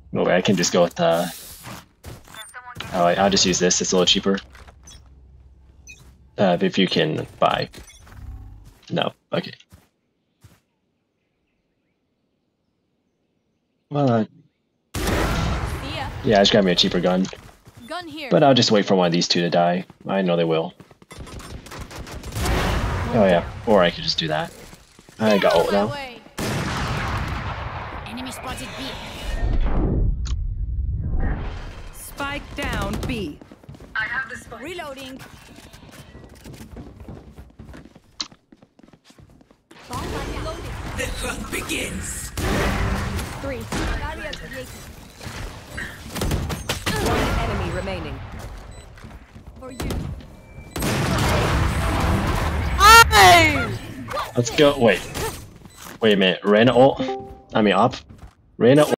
Oh, I can just go with the. Oh, I'll just use this. It's a little cheaper. If you can buy. No. Okay. Well, yeah, just grab me a cheaper gun. Gun here. But I'll just wait for one of these two to die. I know they will. Oh yeah, or I could just do that. I got ult now. Enemy spotted B. Spike down B. I have the spike. Reloading. The hunt begins. 3. One enemy remaining. For you. Let's go. Wait a minute. Reyna ult. I mean, op. Reyna